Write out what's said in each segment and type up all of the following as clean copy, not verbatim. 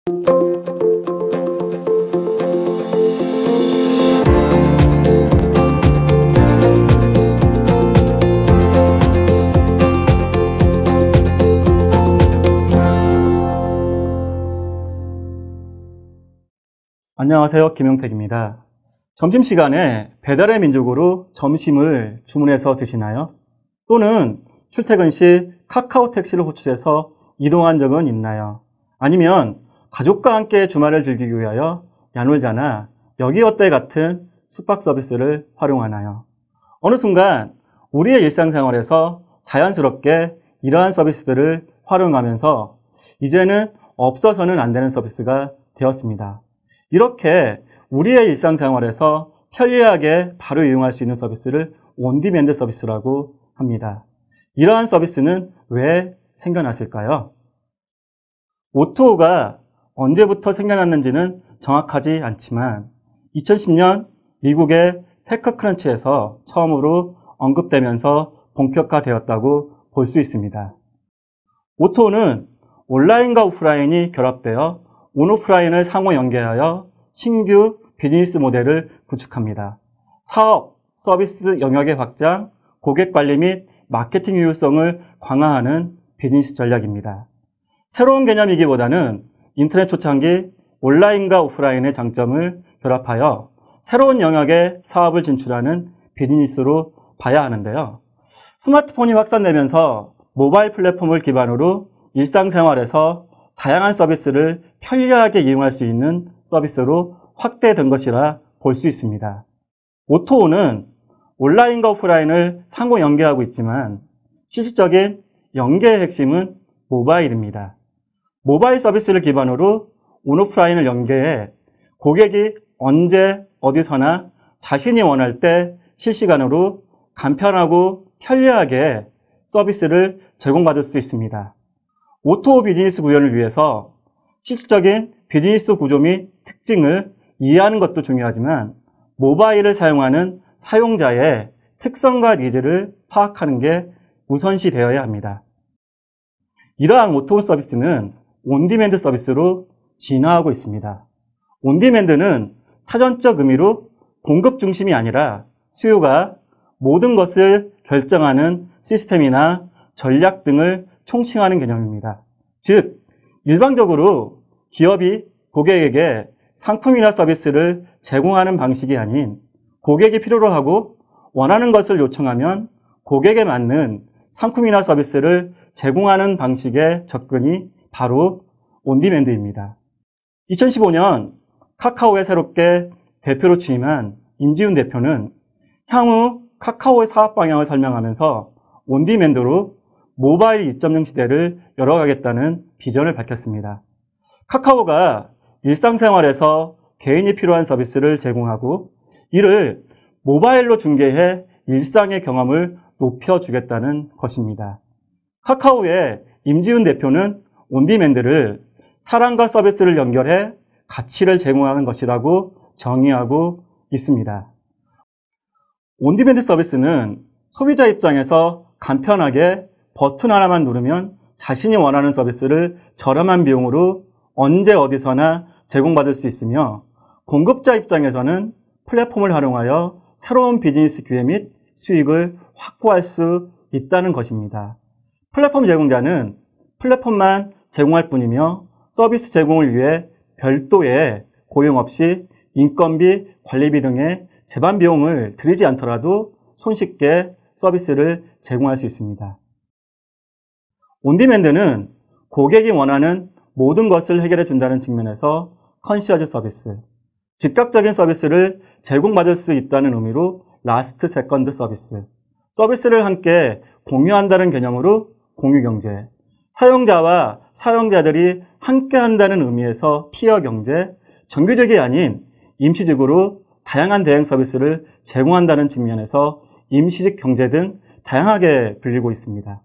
안녕하세요. 김용택입니다. 점심시간에 배달의 민족으로 점심을 주문해서 드시나요? 또는 출퇴근 시 카카오 택시를 호출해서 이동한 적은 있나요? 아니면 가족과 함께 주말을 즐기기 위하여 야놀자나 여기 어때 같은 숙박 서비스를 활용하나요? 어느 순간 우리의 일상생활에서 자연스럽게 이러한 서비스들을 활용하면서 이제는 없어서는 안 되는 서비스가 되었습니다. 이렇게 우리의 일상생활에서 편리하게 바로 이용할 수 있는 서비스를 온디맨드 서비스라고 합니다. 이러한 서비스는 왜 생겨났을까요? O2O가 언제부터 생겨났는지는 정확하지 않지만 2010년 미국의 테크크런치에서 처음으로 언급되면서 본격화되었다고 볼 수 있습니다. O2O는 온라인과 오프라인이 결합되어 온오프라인을 상호 연계하여 신규 비즈니스 모델을 구축합니다. 사업, 서비스 영역의 확장, 고객 관리 및 마케팅 효율성을 강화하는 비즈니스 전략입니다. 새로운 개념이기보다는 인터넷 초창기 온라인과 오프라인의 장점을 결합하여 새로운 영역의 사업을 진출하는 비즈니스로 봐야 하는데요. 스마트폰이 확산되면서 모바일 플랫폼을 기반으로 일상생활에서 다양한 서비스를 편리하게 이용할 수 있는 서비스로 확대된 것이라 볼 수 있습니다. O2O는 온라인과 오프라인을 상호 연계하고 있지만 실질적인 연계의 핵심은 모바일입니다. 모바일 서비스를 기반으로 온오프라인을 연계해 고객이 언제 어디서나 자신이 원할 때 실시간으로 간편하고 편리하게 서비스를 제공받을 수 있습니다. O2O 비즈니스 구현을 위해서 실질적인 비즈니스 구조 및 특징을 이해하는 것도 중요하지만 모바일을 사용하는 사용자의 특성과 니즈를 파악하는 게 우선시 되어야 합니다. 이러한 O2O 서비스는 온디맨드 서비스로 진화하고 있습니다. 온디맨드는 사전적 의미로 공급 중심이 아니라 수요가 모든 것을 결정하는 시스템이나 전략 등을 총칭하는 개념입니다. 즉, 일반적으로 기업이 고객에게 상품이나 서비스를 제공하는 방식이 아닌 고객이 필요로 하고 원하는 것을 요청하면 고객에 맞는 상품이나 서비스를 제공하는 방식의 접근이 바로 온디맨드입니다. 2015년 카카오에 새롭게 대표로 취임한 임지훈 대표는 향후 카카오의 사업 방향을 설명하면서 온디맨드로 모바일 2.0 시대를 열어가겠다는 비전을 밝혔습니다. 카카오가 일상생활에서 개인이 필요한 서비스를 제공하고 이를 모바일로 중계해 일상의 경험을 높여주겠다는 것입니다. 카카오의 임지훈 대표는 온디맨드를 사람과 서비스를 연결해 가치를 제공하는 것이라고 정의하고 있습니다. 온디맨드 서비스는 소비자 입장에서 간편하게 버튼 하나만 누르면 자신이 원하는 서비스를 저렴한 비용으로 언제 어디서나 제공받을 수 있으며 공급자 입장에서는 플랫폼을 활용하여 새로운 비즈니스 기회 및 수익을 확보할 수 있다는 것입니다. 플랫폼 제공자는 플랫폼만 제공할 뿐이며 서비스 제공을 위해 별도의 고용 없이 인건비, 관리비 등의 제반 비용을 들이지 않더라도 손쉽게 서비스를 제공할 수 있습니다. 온디맨드는 고객이 원하는 모든 것을 해결해 준다는 측면에서 컨시어즈 서비스, 즉각적인 서비스를 제공받을 수 있다는 의미로 라스트 세컨드 서비스, 서비스를 함께 공유한다는 개념으로 공유경제, 사용자와 사용자들이 함께 한다는 의미에서 피어 경제, 정규직이 아닌 임시직으로 다양한 대행 서비스를 제공한다는 측면에서 임시직 경제 등 다양하게 불리고 있습니다.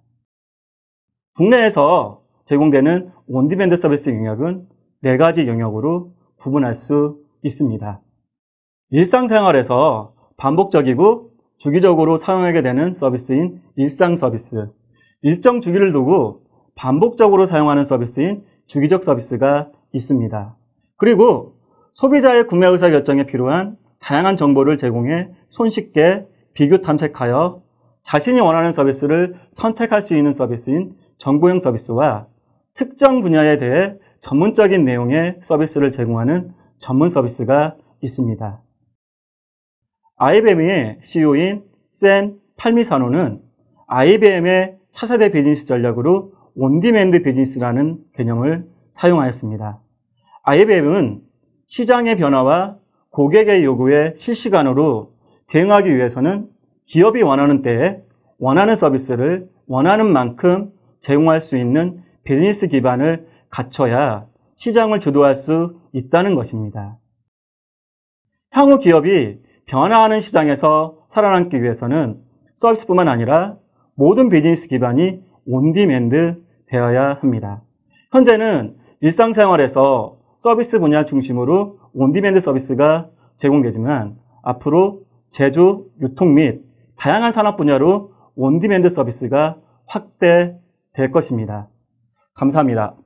국내에서 제공되는 온디맨드 서비스 영역은 4가지 영역으로 구분할 수 있습니다. 일상생활에서 반복적이고 주기적으로 사용하게 되는 서비스인 일상 서비스, 일정 주기를 두고 반복적으로 사용하는 서비스인 주기적 서비스가 있습니다. 그리고 소비자의 구매 의사 결정에 필요한 다양한 정보를 제공해 손쉽게 비교 탐색하여 자신이 원하는 서비스를 선택할 수 있는 서비스인 정보형 서비스와 특정 분야에 대해 전문적인 내용의 서비스를 제공하는 전문 서비스가 있습니다. IBM의 CEO인 샘 팔미사노는 IBM의 차세대 비즈니스 전략으로 온디맨드 비즈니스라는 개념을 사용하였습니다. IBM은 시장의 변화와 고객의 요구에 실시간으로 대응하기 위해서는 기업이 원하는 때에 원하는 서비스를 원하는 만큼 제공할 수 있는 비즈니스 기반을 갖춰야 시장을 주도할 수 있다는 것입니다. 향후 기업이 변화하는 시장에서 살아남기 위해서는 서비스뿐만 아니라 모든 비즈니스 기반이 온디맨드 되어야 합니다. 현재는 일상생활에서 서비스 분야 중심으로 온디맨드 서비스가 제공되지만 앞으로 제조, 유통 및 다양한 산업 분야로 온디맨드 서비스가 확대될 것입니다. 감사합니다.